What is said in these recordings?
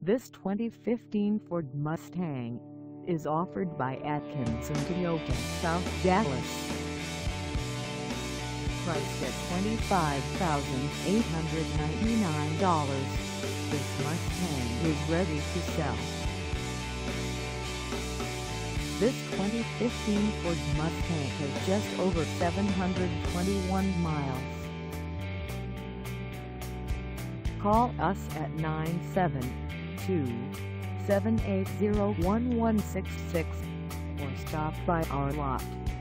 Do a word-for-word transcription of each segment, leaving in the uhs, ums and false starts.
This twenty fifteen Ford Mustang is offered by Atkinson Toyota, South Dallas. Priced at twenty-five thousand eight hundred ninety-nine dollars, this Mustang is ready to sell. This twenty fifteen Ford Mustang has just over seven hundred twenty-one miles. Call us at nine seven two, seven eight zero, one one six six or stop by our lot.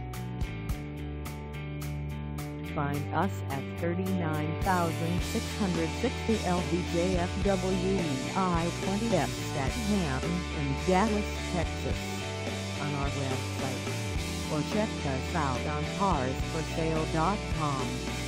Find us at thirty-nine thousand six hundred sixty L B J F W I twenty at Statham in Dallas, Texas, on our website, or check us out on cars for sale dot com.